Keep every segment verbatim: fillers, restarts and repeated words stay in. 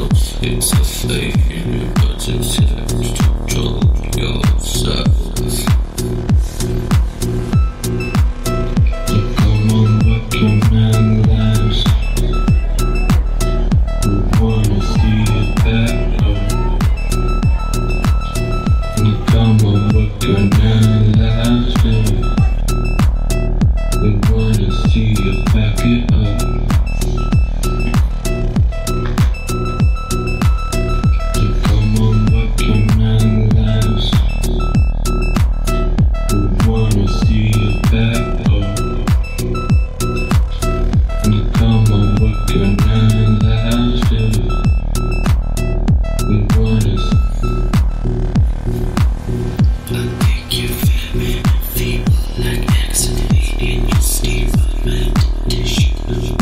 yourself. It's a failure, but it's here to control yourself. So come on, work your man lives. We wanna see it better. So come on, work your man lives. We wanna see you back it up.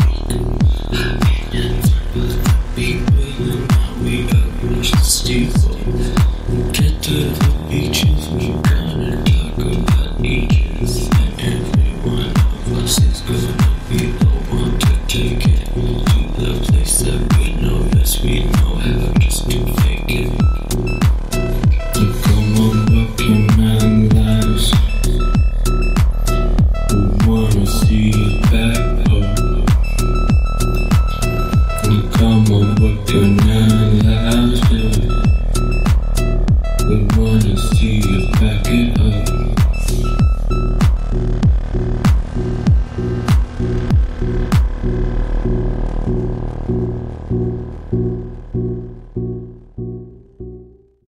Steve.